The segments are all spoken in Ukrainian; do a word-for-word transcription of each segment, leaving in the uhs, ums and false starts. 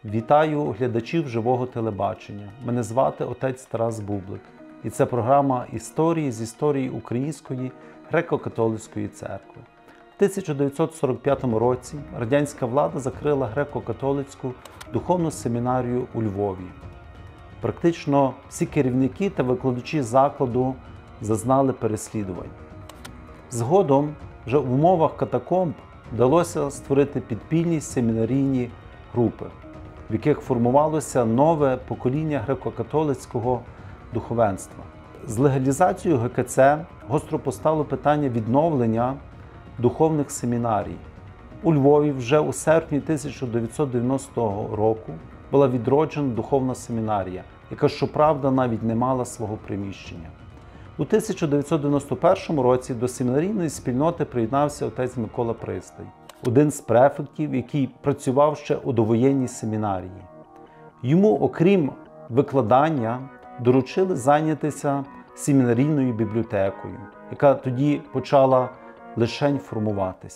Вітаю глядачів живого телебачення. Мене звати отець Тарас Бублик. І це програма «Історії з історії Української греко-католицької церкви». В тисяча дев'ятсот сорок п'ятому році радянська влада закрила греко-католицьку духовну семінарію у Львові. Практично всі керівники та викладачі закладу зазнали переслідувань. Згодом, вже в умовах катакомб, вдалося створити підпільні семінарійні групи, в яких формувалося нове покоління греко-католицького духовенства. З легалізацією ге ка це гостро постало питання відновлення духовних семінарій. У Львові вже у серпні тисяча дев'ятсот дев'яностого року була відроджена духовна семінарія, яка, щоправда, навіть не мала свого приміщення. У тисяча дев'ятсот дев'яносто першому році до семінарійної спільноти приєднався отець Микола Пристай, один з префектів, який працював ще у довоєнній семінарії. Йому, окрім викладання, доручили зайнятися семінарійною бібліотекою, яка тоді почала лишень формуватися.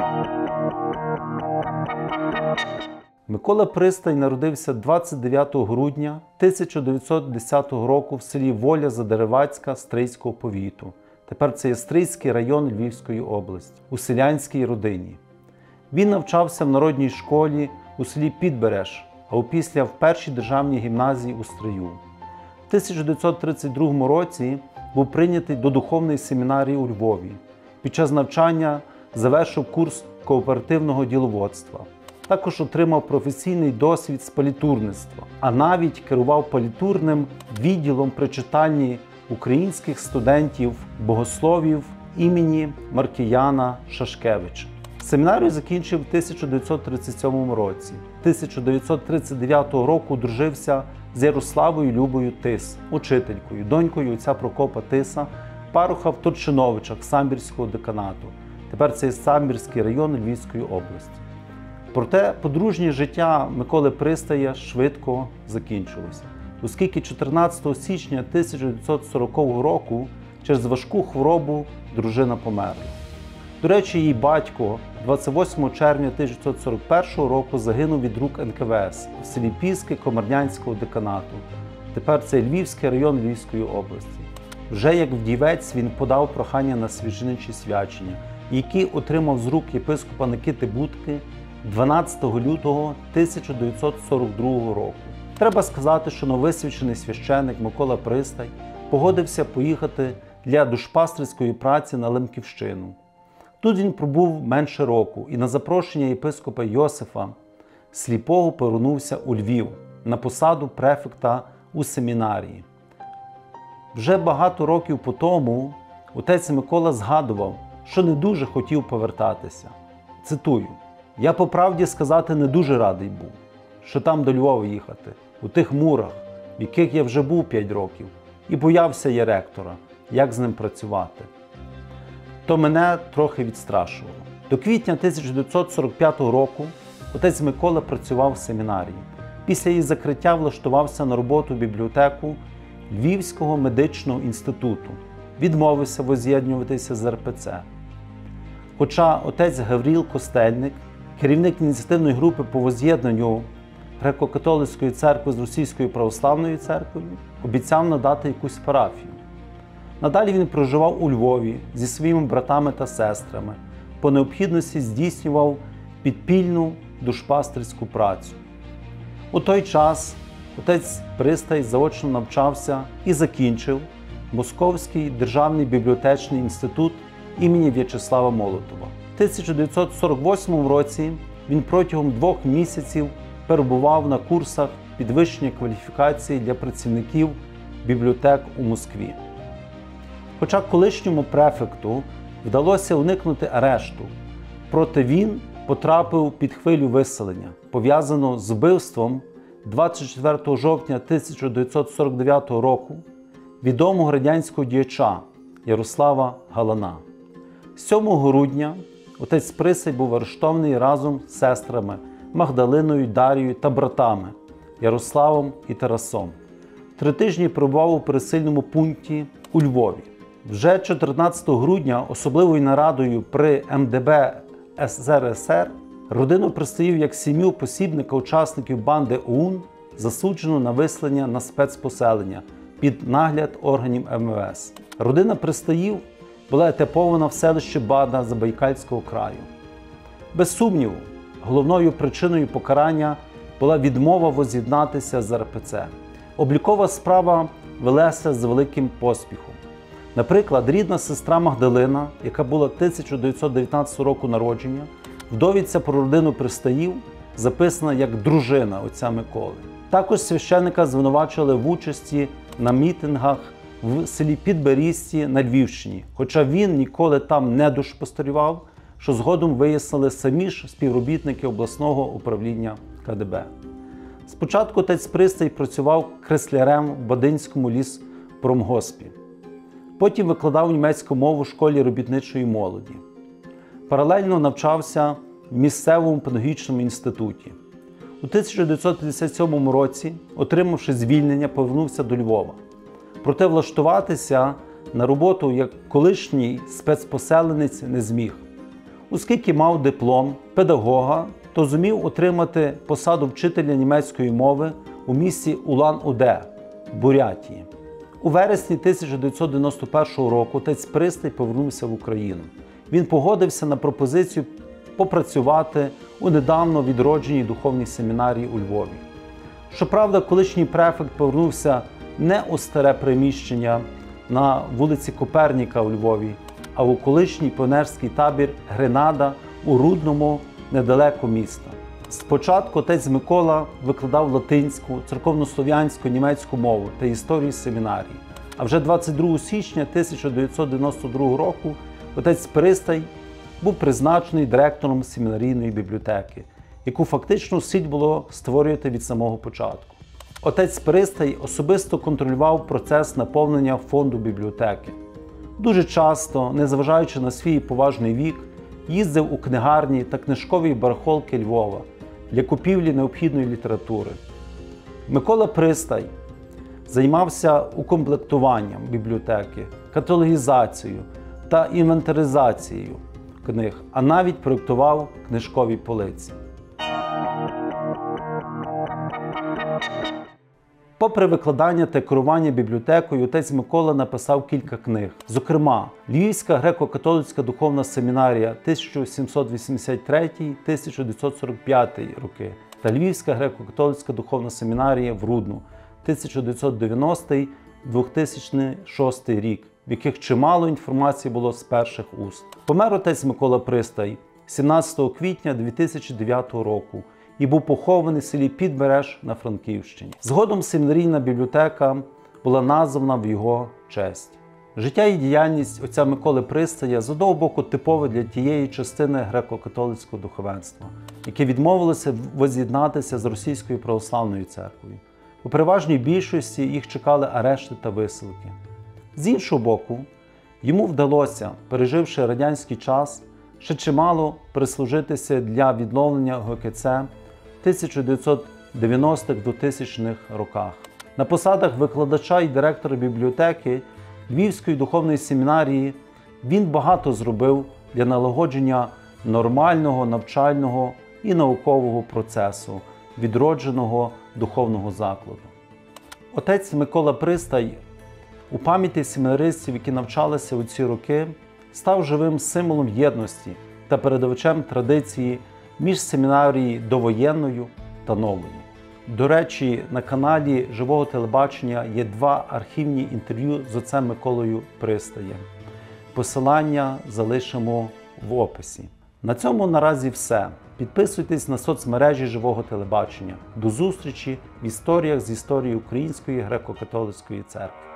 Микола Пристай народився двадцять дев'ятого грудня тисяча дев'ятсот десятого року в селі Воля Задеревацька Стрийського повіту. Тепер це є Стрийський район Львівської області, у селянській родині. Він навчався в народній школі у селі Підбереж, а опісля в першій державній гімназії у Стрию. В тисяча дев'ятсот тридцять другому році був прийнятий до духовної семінарії у Львові. Під час навчання завершив курс кооперативного діловодства. Також отримав професійний досвід з палітурництва, а навіть керував палітурним відділом при читальні українських студентів-богословів імені Маркіяна Шашкевича. Семінарію закінчив в тисяча дев'ятсот тридцять сьомому році. тисяча дев'ятсот тридцять дев'ятого року одружився з Ярославою Любою Тис, учителькою, донькою отця Прокопа Тиса, пароха в Турчиновичах Самбірського деканату. Тепер це є Самбірський район Львівської області. Проте подружнє життя Миколи Пристая швидко закінчилося, оскільки чотирнадцятого січня тисяча дев'ятсот сорокового року через важку хворобу дружина померла. До речі, її батько двадцять восьмого червня тисяча дев'ятсот сорок першого року загинув від рук ен ка ве ес в селі Піски Комарнянського деканату. Тепер це Львівський район Львівської області. Вже як вдівець він подав прохання на священичі свячення, які отримав з рук єпископа Никити Будки дванадцятого лютого тисяча дев'ятсот сорок другого року. Треба сказати, що новосвячений священик Микола Пристай погодився поїхати для душпастерської праці на Лемківщину. Тут він пробув менше року і на запрошення єпископа Йосифа Сліпого повернувся у Львів на посаду префекта у семінарії. Вже багато років по тому отець Микола згадував, що не дуже хотів повертатися. Цитую: «Я, по правді сказати, не дуже радий був, що там до Львова їхати, у тих мурах, в яких я вже був п'ять років, і боявся я ректора, як з ним працювати. То мене трохи відстрашувало». До квітня тисяча дев'ятсот сорок п'ятого року отець Микола працював в семінарії. Після її закриття влаштувався на роботу в бібліотеку Львівського медичного інституту. Відмовився возз'єднуватися з ер пе це. Хоча отець Гавріл Костельник, керівник ініціативної групи по возз'єднанню греко-католицької церкви з Російською православною церквою, обіцяв надати якусь парафію. Надалі він проживав у Львові зі своїми братами та сестрами, по необхідності здійснював підпільну душпастерську працю. У той час отець Пристай заочно навчався і закінчив Московський державний бібліотечний інститут імені В'ячеслава Молотова. В тисяча дев'ятсот сорок восьмому році він протягом двох місяців перебував на курсах підвищення кваліфікації для працівників бібліотек у Москві. Хоча колишньому префекту вдалося уникнути арешту, проте він потрапив під хвилю виселення, пов'язану з вбивством двадцять четвертого жовтня тисяча дев'ятсот сорок дев'ятого року відомого радянського діяча Ярослава Галана. сьомого грудня отець Пристай був арештований разом з сестрами Магдалиною, Дарією та братами Ярославом і Тарасом. Три тижні перебував у пересильному пункті у Львові. Вже чотирнадцятого грудня особливою нарадою при ем де бе ес ер ес ер Родину Пристаїв як сім'ю посібника учасників банди ОУН засуджено на виселення на спецпоселення під нагляд органів ем ве ес. Родина Пристаїв була етапована в селищі Бада Забайкальського краю. Без сумніву, головною причиною покарання була відмова воз'єднатися з ер пе це. Облікова справа велася з великим поспіхом. Наприклад, рідна сестра Магдалина, яка була тисяча дев'ятсот дев'ятнадцятого року народження, в довідці про родину Пристаїв записана як дружина отця Миколи. Також священника звинувачували в участі на мітингах в селі Підберізці на Львівщині, хоча він ніколи там не душпасторював, що згодом вияснили самі ж співробітники обласного управління ка де бе. Спочатку отець Пристай працював креслярем в Бадинському ліспромгоспі. Потім викладав німецьку мову в школі робітничої молоді. Паралельно навчався в місцевому педагогічному інституті. У тисяча дев'ятсот п'ятдесят сьомому році, отримавши звільнення, повернувся до Львова. Проте влаштуватися на роботу як колишній спецпоселенець не зміг. Оскільки мав диплом педагога, то зумів отримати посаду вчителя німецької мови у місті Улан-Удэ, Бурятії. У вересні тисяча дев'ятсот дев'яносто першого року отець Пристай повернувся в Україну. Він погодився на пропозицію попрацювати у недавно відродженій духовній семінарії у Львові. Щоправда, колишній префект повернувся не у старе приміщення на вулиці Коперніка у Львові, а у колишній піонерський табір Гренада у Рудному, недалеко міста. Спочатку отець Микола викладав латинську, церковнослов'янську, німецьку мову та історію семінарії. А вже двадцять другого січня тисяча дев'ятсот дев'яносто другого року отець Пристай був призначений директором семінарійної бібліотеки, яку фактично слід було створювати від самого початку. Отець Пристай особисто контролював процес наповнення фонду бібліотеки. Дуже часто, незважаючи на свій поважний вік, їздив у книгарні та книжкові барахолки Львова для купівлі необхідної літератури. Микола Пристай займався укомплектуванням бібліотеки, каталогізацією та інвентаризацією книг, а навіть проєктував книжкові полиці. Попри викладання та керування бібліотекою, отець Микола написав кілька книг. Зокрема, Львівська греко-католицька духовна семінарія тисяча сімсот вісімдесят третій - тисяча дев'ятсот сорок п'ятий роки та Львівська греко-католицька духовна семінарія в Рудну тисяча дев'ятсот дев'яностий - дві тисячі шостий рік, в яких чимало інформації було з перших уст. Помер отець Микола Пристай сімнадцятого квітня дві тисячі дев'ятого року і був похований в селі Підбереж на Франківщині. Згодом семінарійна бібліотека була названа в його честь. Життя і діяльність отця Миколи Пристая з одного боку типове для тієї частини греко-католицького духовенства, яке відмовилося воз'єднатися з Російською православною церквою. У переважній більшості їх чекали арешти та висилки. З іншого боку, йому вдалося, переживши радянський час, ще чимало прислужитися для відновлення ге ка це в тисяча дев'ятсот дев'яностих - двохтисячних роках. На посадах викладача і директора бібліотеки Львівської духовної семінарії він багато зробив для налагодження нормального навчального і наукового процесу відродженого духовного закладу. Отець Микола Пристай у пам'яті семінаристів, які навчалися у ці роки, став живим символом єдності та передавачем традиції між семінарією довоєнною та новою. До речі, на каналі Живого телебачення є два архівні інтерв'ю з отцем Миколою Пристаєм. Посилання залишимо в описі. На цьому наразі все. Підписуйтесь на соцмережі Живого телебачення. До зустрічі в історіях з історії Української греко-католицької церкви.